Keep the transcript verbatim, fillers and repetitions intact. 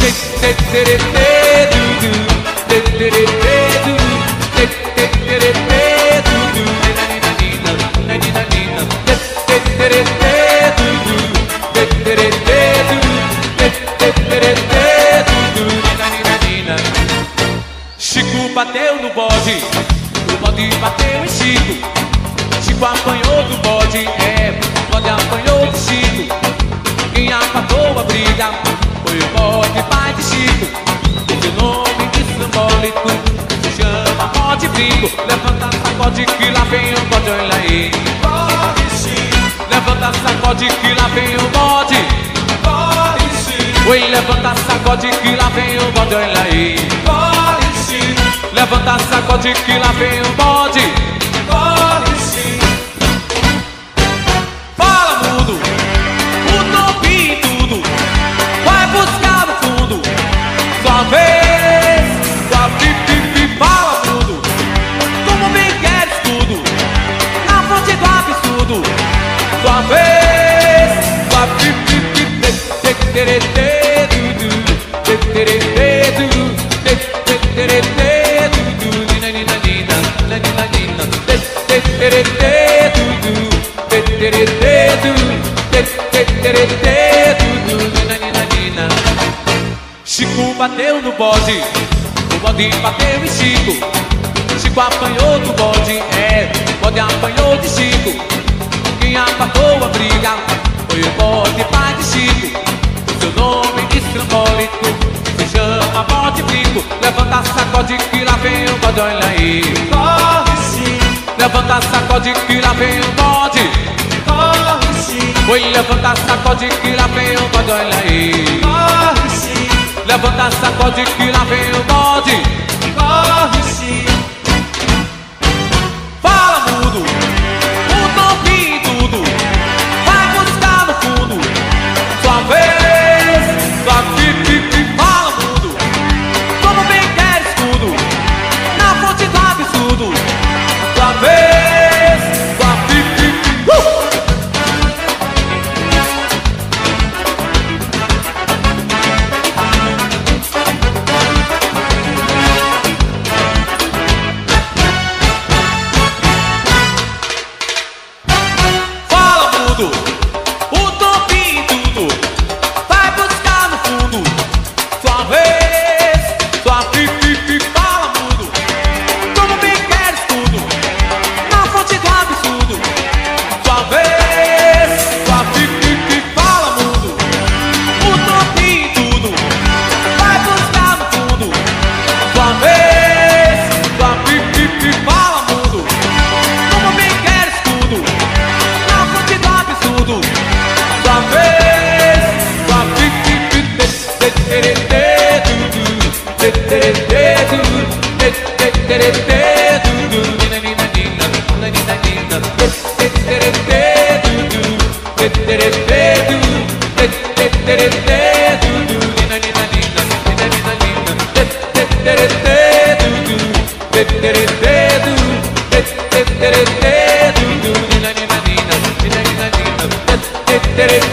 Chico bateu no bode, o bode bateu em Chico. Chico apanhou do bode, é, o bode apanhou de Chico. Quem apatou a briga foi o bode pai de Chico. Esse nome simbólico se chama bode brinco. Levanta, sacode que lá vem o bode, olha aí. Corre sim, Levanta, sacode que lá vem o bode. corre sim, Oi, levanta, sacode que lá vem o bode, olha aí. corre sim, Levanta, sacode que lá vem o bode. corre sim. Fala, mundo, o topi e tudo vai buscar no fundo. Sua vez, sua pipi, fala, mundo, como bem queres tudo, na fonte do absurdo. Sua vez, sua pipi, tererê, dudu, tererê, dudu, tererê, dudu, nina, nina, nina, nina, nina, tererê, dudu, tererê, dudu, tererê, dudu, nina, nina, nina. Chico bateu no bode, o bode bateu em Chico. Chico apanhou do bode, é, o bode apanhou de Chico. Quem apatou a briga foi o bode pai de Chico. Seu nome estrambólico se chama bode brinco. Levanta, sacode que lá vem o bode, olha aí. Corre sim, Levanta, sacode que lá vem o bode. corre sim, Oi, levanta, sacode que lá vem o bode, olha aí. corre sim, Levanta, sacode que lá vem o bode. corre sim. Fala, mundo, o topi e tudo vai buscar no fundo. Sua vez, sua pipi, fala, mundo, como bem queres tudo, na fonte do absurdo. Sua vez, sua pipi, uh! Fala, mundo, o topi e tudo vai buscar no fundo. Sua vez, sua pipi, fala, mundo, como bem queres tudo, na fonte do absurdo. Sua vez, sua pipi, fala, mundo, o topi e tudo vai buscar no fundo. Sua vez, sua pipi, fala, mundo, como bem queres tudo, na fonte do absurdo. Sua vez, sua pipi, tererê, dudu, tererê, dudu, tererê, dudu, nina, nina, nina, nina, nina, tererê, dudu, tererê, dudu, tererê, dudu, nina, nina, nina, nina, nina, nina, tererê, dudu, tererê, dudu, tererê, dudu, nina, nina, nina, nina, nina, nina, tererê,